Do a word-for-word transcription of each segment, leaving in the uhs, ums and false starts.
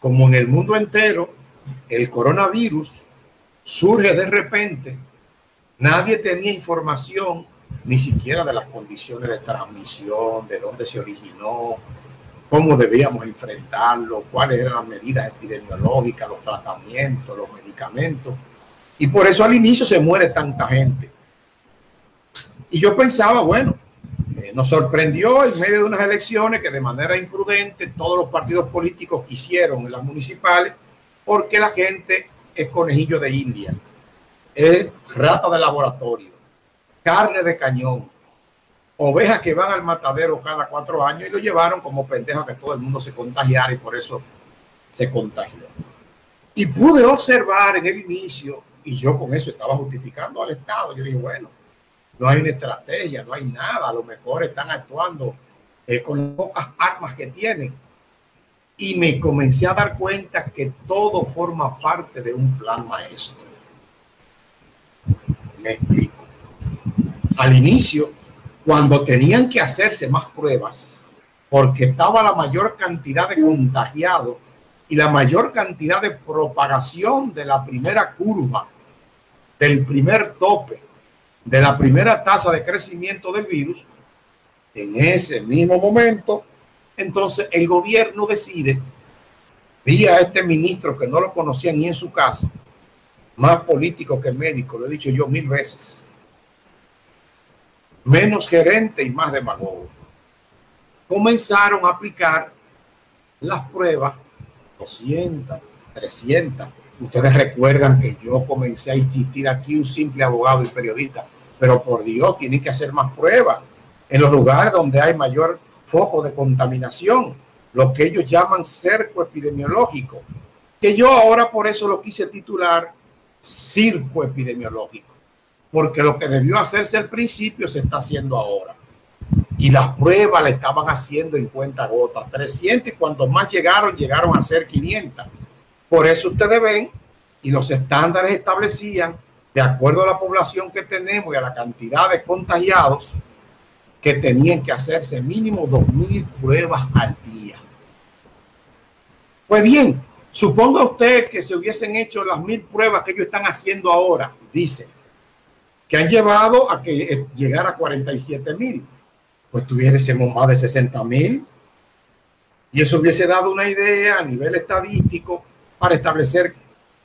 como en el mundo entero, el coronavirus surge de repente. Nadie tenía información ni siquiera de las condiciones de transmisión, de dónde se originó, cómo debíamos enfrentarlo, cuáles eran las medidas epidemiológicas, los tratamientos, los medicamentos. Y por eso al inicio se muere tanta gente. Y yo pensaba, bueno, eh, nos sorprendió en medio de unas elecciones que de manera imprudente todos los partidos políticos quisieron en las municipales, porque la gente es conejillo de India, es rata de laboratorio, carne de cañón, ovejas que van al matadero cada cuatro años, y lo llevaron como pendejos que todo el mundo se contagiara, y por eso se contagió. Y pude observar en el inicio, y yo con eso estaba justificando al Estado. Yo dije, bueno, no hay una estrategia, no hay nada, a lo mejor están actuando eh, con las pocas armas que tienen. Y me comencé a dar cuenta que todo forma parte de un plan maestro. Me explico. Al inicio, cuando tenían que hacerse más pruebas, porque estaba la mayor cantidad de contagiados y la mayor cantidad de propagación de la primera curva, del primer tope, de la primera tasa de crecimiento del virus, en ese mismo momento, entonces el gobierno decide, vía este ministro que no lo conocía ni en su casa, más político que médico, lo he dicho yo mil veces, menos gerente y más demagogo, comenzaron a aplicar las pruebas doscientas, trescientas. Ustedes recuerdan que yo comencé a insistir aquí, un simple abogado y periodista, pero por Dios, tienen que hacer más pruebas en los lugares donde hay mayor foco de contaminación, lo que ellos llaman cerco epidemiológico, que yo ahora por eso lo quise titular circo epidemiológico, porque lo que debió hacerse al principio se está haciendo ahora. Y las pruebas le estaban haciendo en cuentagotas, trescientas, y cuando más llegaron, llegaron a ser quinientas. Por eso ustedes ven, y los estándares establecían, de acuerdo a la población que tenemos y a la cantidad de contagiados, que tenían que hacerse mínimo dos mil pruebas al día. Pues bien, suponga usted que se hubiesen hecho las mil pruebas que ellos están haciendo ahora, dice, que han llevado a que llegara a cuarenta y siete mil. Pues tuviésemos más de sesenta mil, y eso hubiese dado una idea a nivel estadístico para establecer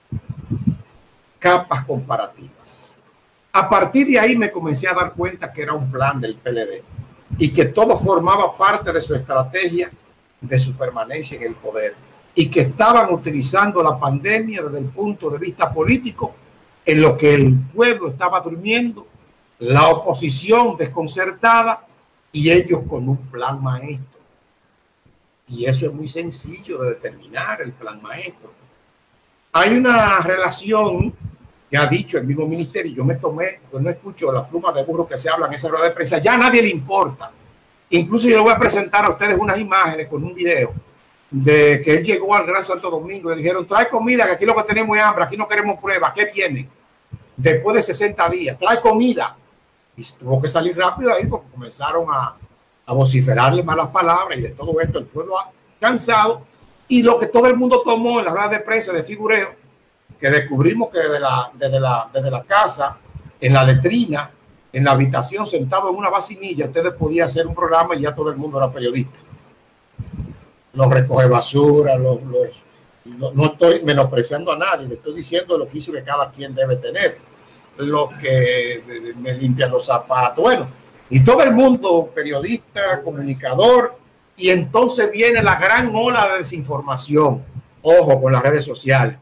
capas comparativas. A partir de ahí me comencé a dar cuenta que era un plan del P L D y que todo formaba parte de su estrategia de su permanencia en el poder, y que estaban utilizando la pandemia desde el punto de vista político, en lo que el pueblo estaba durmiendo, la oposición desconcertada y ellos con un plan maestro. Y eso es muy sencillo de determinar, el plan maestro. Hay una relación que ha dicho el mismo ministerio, y yo me tomé, pues no escucho las plumas de burro que se hablan en esa rueda de prensa, ya a nadie le importa. Incluso yo le voy a presentar a ustedes unas imágenes con un video de que él llegó al Gran Santo Domingo, le dijeron, trae comida, que aquí lo que tenemos es hambre, aquí no queremos pruebas, ¿qué viene? Después de sesenta días, trae comida. Y tuvo que salir rápido ahí porque comenzaron a, a vociferarle malas palabras, y de todo esto el pueblo ha cansado. Y lo que todo el mundo tomó en la rueda de prensa de figureo, que descubrimos que desde la, desde la, desde la casa, en la letrina, en la habitación, sentado en una vacinilla, ustedes podían hacer un programa y ya todo el mundo era periodista. Los recoge basura, los, los, los, no estoy menospreciando a nadie, le estoy diciendo el oficio que cada quien debe tener. Los que me limpian los zapatos, bueno, y todo el mundo, periodista, comunicador, y entonces viene la gran ola de desinformación, ojo con las redes sociales,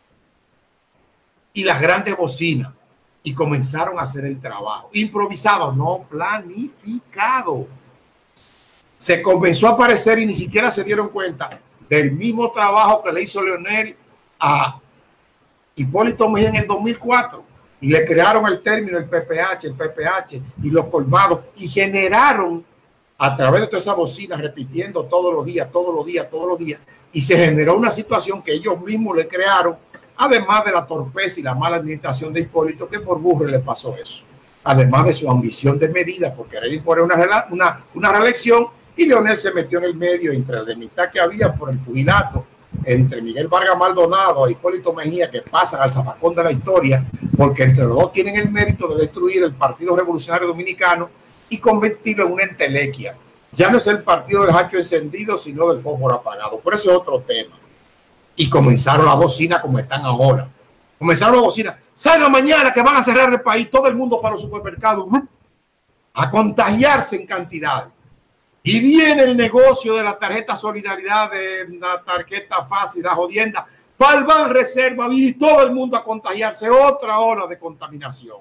y las grandes bocinas, y comenzaron a hacer el trabajo, improvisado, no planificado. Se comenzó a aparecer y ni siquiera se dieron cuenta del mismo trabajo que le hizo Leonel a Hipólito Mejía en el dos mil cuatro. Y le crearon el término, el P P H, el P P H y los colmados, y generaron a través de todas esas bocinas, repitiendo todos los días, todos los días, todos los días, y se generó una situación que ellos mismos le crearon, además de la torpeza y la mala administración de Hipólito, que por burro le pasó eso, además de su ambición de medida por querer imponer una, una, una reelección, y Leonel se metió en el medio entre la mitad que había por el pugilato entre Miguel Vargas Maldonado e Hipólito Mejía, que pasan al zafacón de la historia, porque entre los dos tienen el mérito de destruir el Partido Revolucionario Dominicano y convertirlo en una entelequia. Ya no es el partido del hacho encendido, sino del fósforo apagado. Por eso es otro tema. Y comenzaron la bocina como están ahora. Comenzaron la bocina. Salga mañana que van a cerrar el país, todo el mundo para los supermercados, a contagiarse en cantidad. Y viene el negocio de la tarjeta solidaridad, de la tarjeta fácil, la jodienda, para el Ban Reserva y todo el mundo a contagiarse. Otra ola de contaminación.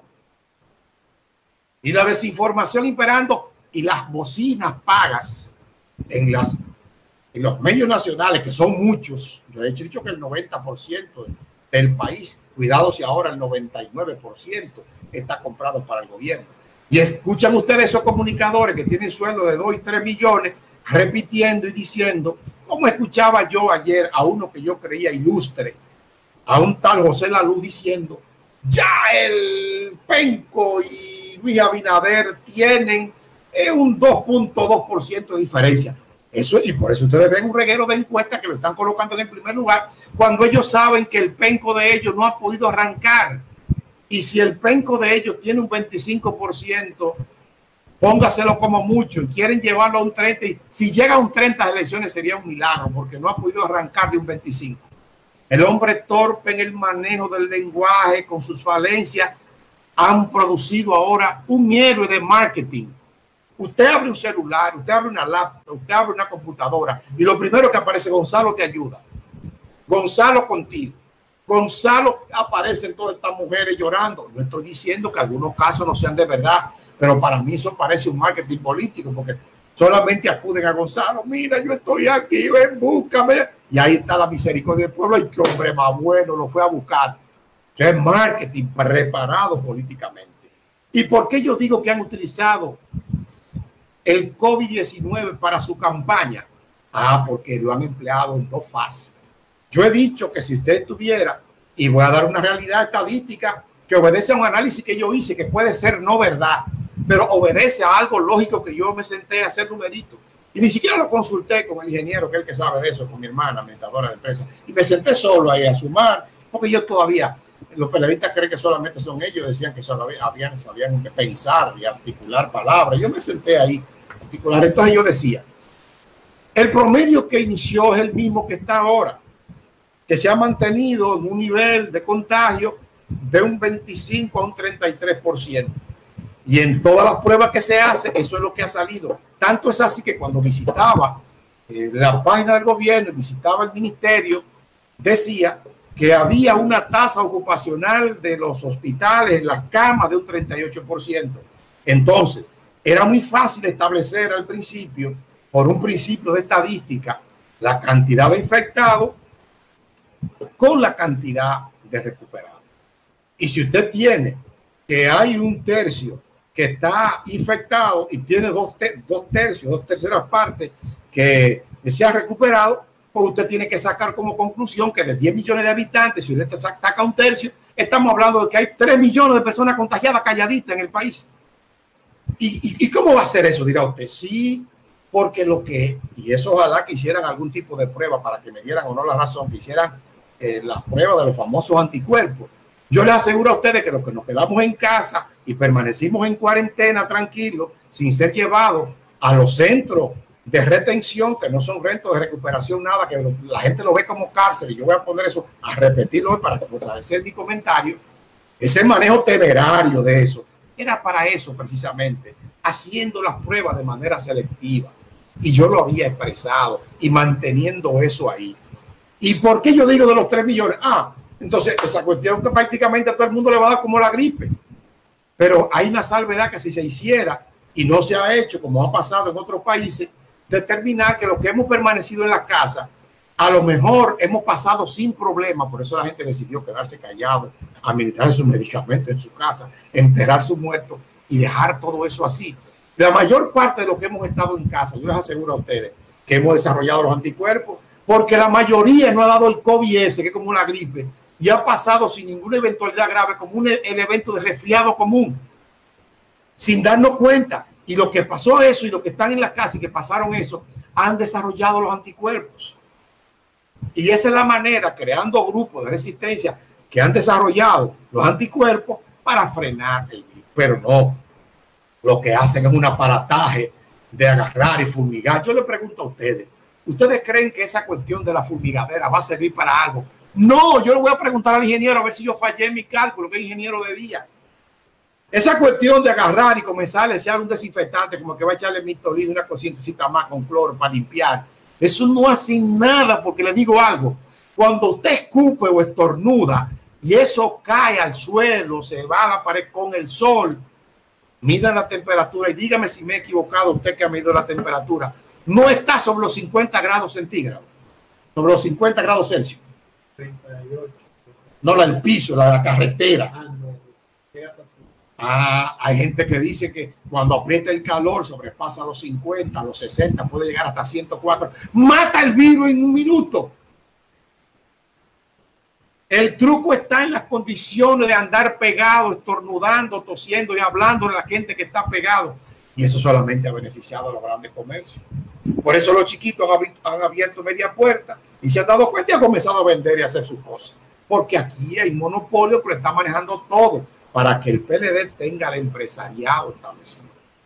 Y la desinformación imperando y las bocinas pagas en, las, en los medios nacionales, que son muchos. Yo he dicho que el noventa por ciento del país, cuidado si ahora el noventa y nueve por ciento está comprado para el gobierno. Y escuchan ustedes esos comunicadores que tienen sueldo de dos y tres millones repitiendo y diciendo, como escuchaba yo ayer a uno que yo creía ilustre, a un tal José Laluz diciendo, ya el Penco y Luis Abinader tienen eh, un dos punto dos por ciento de diferencia. Eso, y por eso ustedes ven un reguero de encuestas que lo están colocando en el primer lugar, cuando ellos saben que el Penco de ellos no ha podido arrancar. Y si el Penco de ellos tiene un veinticinco por ciento, póngaselo como mucho y quieren llevarlo a un treinta por ciento. Si llega a un treinta por ciento de elecciones sería un milagro porque no ha podido arrancar de un veinticinco por ciento. El hombre torpe en el manejo del lenguaje con sus falencias han producido ahora un héroe de marketing. Usted abre un celular, usted abre una laptop, usted abre una computadora y lo primero que aparece, Gonzalo te ayuda. Gonzalo contigo. Gonzalo, aparecen todas estas mujeres llorando. No estoy diciendo que algunos casos no sean de verdad, pero para mí eso parece un marketing político, porque solamente acuden a Gonzalo. Mira, yo estoy aquí, ven, búscame. Y ahí está la misericordia del pueblo. Y qué hombre más bueno lo fue a buscar. Eso es marketing preparado políticamente. ¿Y por qué yo digo que han utilizado el COVID diecinueve para su campaña? Ah, porque lo han empleado en dos fases. Yo he dicho que si usted tuviera, y voy a dar una realidad estadística que obedece a un análisis que yo hice, que puede ser no verdad, pero obedece a algo lógico que yo me senté a hacer numerito. Y ni siquiera lo consulté con el ingeniero, que es el que sabe de eso, con mi hermana, administradora de empresa. Y me senté solo ahí a sumar, porque yo todavía, los periodistas creen que solamente son ellos, decían que solo habían, sabían pensar y articular palabras. Yo me senté ahí a articular. Entonces yo decía, el promedio que inició es el mismo que está ahora, que se ha mantenido en un nivel de contagio de un veinticinco a un treinta y tres por ciento. Y en todas las pruebas que se hace, eso es lo que ha salido. Tanto es así que cuando visitaba eh, la página del gobierno, visitaba el ministerio, decía que había una tasa ocupacional de los hospitales en las camas de un treinta y ocho por ciento. Entonces, era muy fácil establecer al principio, por un principio de estadística, la cantidad de infectados con la cantidad de recuperados. Y si usted tiene que hay un tercio que está infectado y tiene dos, ter dos tercios, dos terceras partes que se ha recuperado, pues usted tiene que sacar como conclusión que de diez millones de habitantes, si usted saca un tercio, estamos hablando de que hay tres millones de personas contagiadas calladitas en el país. ¿Y, y, y cómo va a ser eso? Dirá usted, sí, porque lo que, y eso ojalá que hicieran algún tipo de prueba para que me dieran o no la razón, que hicieran eh, las pruebas de los famosos anticuerpos. Yo les aseguro a ustedes que los que nos quedamos en casa y permanecimos en cuarentena tranquilos, sin ser llevados a los centros de retención, que no son rentos de recuperación, nada, que la gente lo ve como cárcel, y yo voy a poner eso, a repetirlo hoy para fortalecer mi comentario, ese manejo temerario de eso, era para eso precisamente, haciendo las pruebas de manera selectiva. Y yo lo había expresado y manteniendo eso ahí. ¿Y por qué yo digo de los tres millones? Ah, entonces esa cuestión que prácticamente a todo el mundo le va a dar como la gripe. Pero hay una salvedad que si se hiciera y no se ha hecho, como ha pasado en otros países, determinar que los que hemos permanecido en la casa, a lo mejor hemos pasado sin problema. Por eso la gente decidió quedarse callado, administrar sus medicamentos en su casa, enterrar sus muertos y dejar todo eso así. La mayor parte de los que hemos estado en casa, yo les aseguro a ustedes que hemos desarrollado los anticuerpos, porque la mayoría no ha dado el COVID ese, que es como una gripe, y ha pasado sin ninguna eventualidad grave, como un el evento de resfriado común, sin darnos cuenta. Y lo que pasó eso, y los que están en la casa y que pasaron eso, han desarrollado los anticuerpos. Y esa es la manera, creando grupos de resistencia que han desarrollado los anticuerpos para frenar el virus. Pero no, lo que hacen es un aparataje de agarrar y fumigar. Yo le pregunto a ustedes, ¿ustedes creen que esa cuestión de la fumigadera va a servir para algo? No, yo le voy a preguntar al ingeniero a ver si yo fallé en mi cálculo, que el ingeniero debía. Esa cuestión de agarrar y comenzar a echar un desinfectante, como que va a echarle mistolina, una cosita más con cloro para limpiar, eso no hace nada, porque le digo algo, cuando usted escupe o estornuda y eso cae al suelo, se va a la pared con el sol, mida la temperatura y dígame si me he equivocado, usted que ha medido la temperatura, no está sobre los cincuenta grados centígrados, sobre los cincuenta grados Celsius. treinta y ocho. No, la del piso, la de la carretera. Ah, no. Ah, hay gente que dice que cuando aprieta el calor sobrepasa los cincuenta, los sesenta, puede llegar hasta ciento cuatro. Mata el virus en un minuto. El truco está en las condiciones de andar pegado, estornudando, tosiendo y hablando de la gente que está pegado. Y eso solamente ha beneficiado a los grandes comercios. Por eso los chiquitos han abierto media puerta y se han dado cuenta y han comenzado a vender y a hacer sus cosas. Porque aquí hay monopolio que lo está manejando todo para que el P L D tenga el empresariado establecido.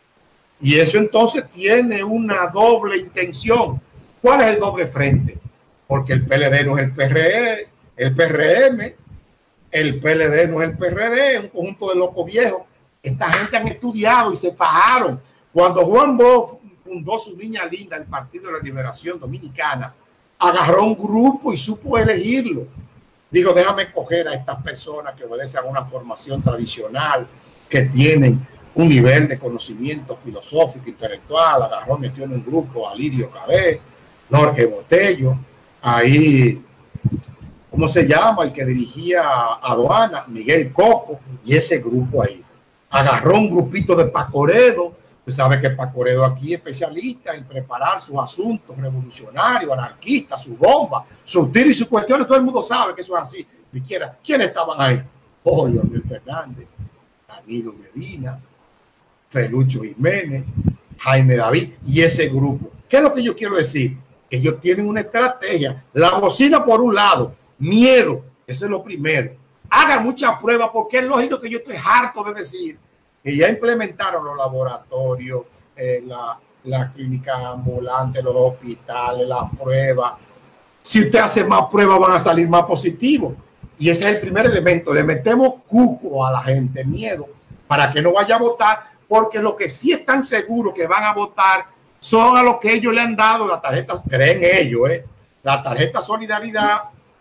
Y eso entonces tiene una doble intención. ¿Cuál es el doble frente? Porque el P L D no es el P R E, el P R M, el P L D no es el P R D, un conjunto de locos viejos. Esta gente han estudiado y se fajaron. Cuando Juan Bosch fundó su niña linda, el Partido de la Liberación Dominicana, agarró un grupo y supo elegirlo. Digo, déjame escoger a estas personas que obedecen a una formación tradicional, que tienen un nivel de conocimiento filosófico, intelectual. Agarró, metió en un grupo a Lidio Cabé, Jorge Botello, ahí, ¿cómo se llama? El que dirigía aduana, Miguel Coco, y ese grupo ahí. Agarró un grupito de Pacoredo. Usted sabe que Pacoredo aquí es especialista en preparar sus asuntos revolucionarios, anarquistas, sus bombas, sus tiros y sus cuestiones. Todo el mundo sabe que eso es así. ¿Quiénes estaban ahí? Oh, Leonel Fernández, Danilo Medina, Felucho Jiménez, Jaime David y ese grupo. ¿Qué es lo que yo quiero decir? Que ellos tienen una estrategia. La bocina por un lado, miedo, eso es lo primero. Hagan muchas pruebas porque es lógico que yo estoy harto de decir que ya implementaron los laboratorios, eh, la, la clínica ambulante, los hospitales, las pruebas. Si usted hace más pruebas, van a salir más positivos. Y ese es el primer elemento. Le metemos cuco a la gente, miedo, para que no vaya a votar, porque lo que sí están seguros que van a votar son a los que ellos le han dado las tarjetas, creen ellos, eh, la tarjeta Solidaridad,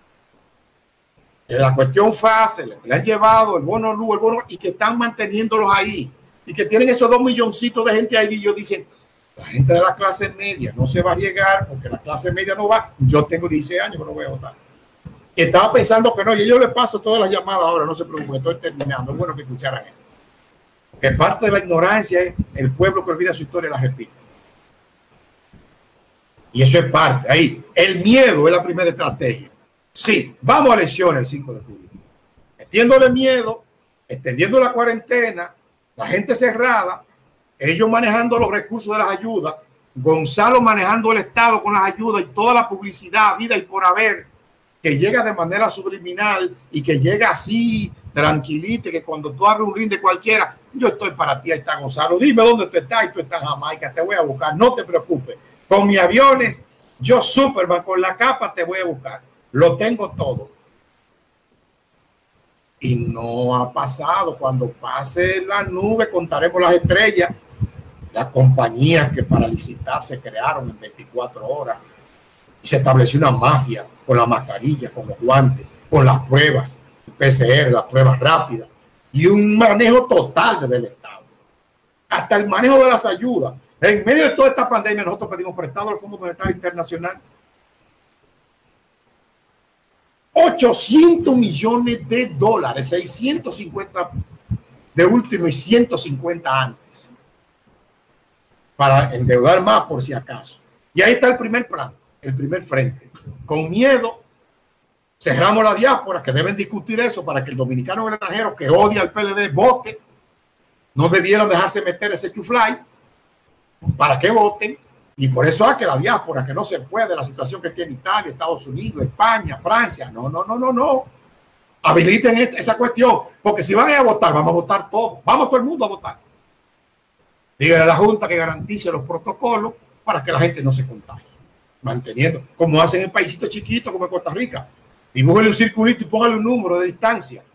la cuestión fácil, le han llevado el bono luz, el bono, y que están manteniéndolos ahí, y que tienen esos dos milloncitos de gente ahí, y ellos dicen, la gente de la clase media no se va a llegar, porque la clase media no va. Yo tengo dieciséis años que no voy a votar. Y estaba pensando que no, y yo le paso todas las llamadas ahora, no se preocupe, estoy terminando, es bueno que escucharan esto. Que parte de la ignorancia es el pueblo que olvida su historia y la repite. Y eso es parte, ahí, el miedo es la primera estrategia. Sí, vamos a elecciones el cinco de julio. Metiéndole miedo, extendiendo la cuarentena, la gente cerrada, ellos manejando los recursos de las ayudas, Gonzalo manejando el Estado con las ayudas y toda la publicidad, vida y por haber, que llega de manera subliminal y que llega así, tranquilito, que cuando tú abres un ring de cualquiera, yo estoy para ti, ahí está Gonzalo, dime dónde tú estás y tú estás en Jamaica, te voy a buscar, no te preocupes. Con mis aviones, yo Superman, con la capa te voy a buscar. Lo tengo todo. Y no ha pasado. Cuando pase la nube, contaremos las estrellas. Las compañías que para licitar se crearon en veinticuatro horas. Y se estableció una mafia con la mascarilla, con los guantes, con las pruebas, el P C R, las pruebas rápidas. Y un manejo total desde el Estado. Hasta el manejo de las ayudas. En medio de toda esta pandemia, nosotros pedimos prestado al Fondo Monetario Internacional ochocientos millones de dólares, seiscientos cincuenta de último y ciento cincuenta antes, para endeudar más por si acaso. Y ahí está el primer plan, el primer frente. Con miedo, cerramos la diáspora, que deben discutir eso para que el dominicano o el extranjero que odia al P L D vote. No debieron dejarse meter ese chuflay para que voten. Y por eso es que la diáspora, que no se puede, la situación que tiene Italia, Estados Unidos, España, Francia, no, no, no, no, no. Habiliten esa cuestión, porque si van a ir a votar, vamos a votar todos, vamos todo el mundo a votar. Díganle a la Junta que garantice los protocolos para que la gente no se contagie, manteniendo, como hacen en paísitos chiquitos como en Costa Rica. Dibújenle un circulito y pónganle un número de distancia.